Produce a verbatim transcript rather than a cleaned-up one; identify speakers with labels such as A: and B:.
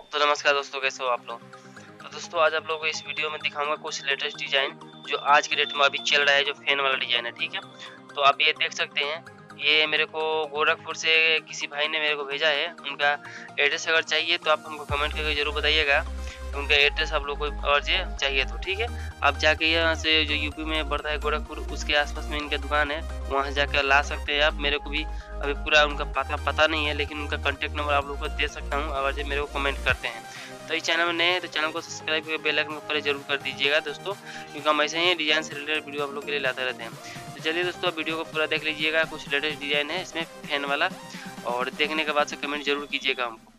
A: तो नमस्कार दोस्तों, कैसे हो आप लोग। तो दोस्तों आज आप लोगों को इस वीडियो में दिखाऊंगा कुछ लेटेस्ट डिज़ाइन जो आज के डेट में अभी चल रहा है, जो फैन वाला डिज़ाइन है। ठीक है, तो आप ये देख सकते हैं, ये मेरे को गोरखपुर से किसी भाई ने मेरे को भेजा है। उनका एड्रेस अगर चाहिए तो आप हमको कमेंट करके ज़रूर बताइएगा कि उनका एड्रेस आप लोग को और जे चाहिए तो। ठीक है, आप जाके यहाँ से जो यूपी में पड़ता है गोरखपुर, उसके आसपास में इनका दुकान है, वहाँ जाकर ला सकते हैं आप। मेरे को भी अभी पूरा उनका पता पता नहीं है, लेकिन उनका कॉन्टैक्ट नंबर आप लोगों को दे सकता हूँ अगर जो मेरे को कमेंट करते हैं। तो इस चैनल में नए हैं तो चैनल को सब्सक्राइब करके बेल आइकन पर जरूर कर दीजिएगा दोस्तों, क्योंकि हम ऐसे ही डिज़ाइन से रिलेटेड वीडियो आप लोग के लिए लाते रहते हैं। तो चलिए दोस्तों, वीडियो को पूरा देख लीजिएगा। कुछ लेटेस्ट डिज़ाइन है इसमें फैन वाला, और देखने के बाद से कमेंट जरूर कीजिएगा हमको।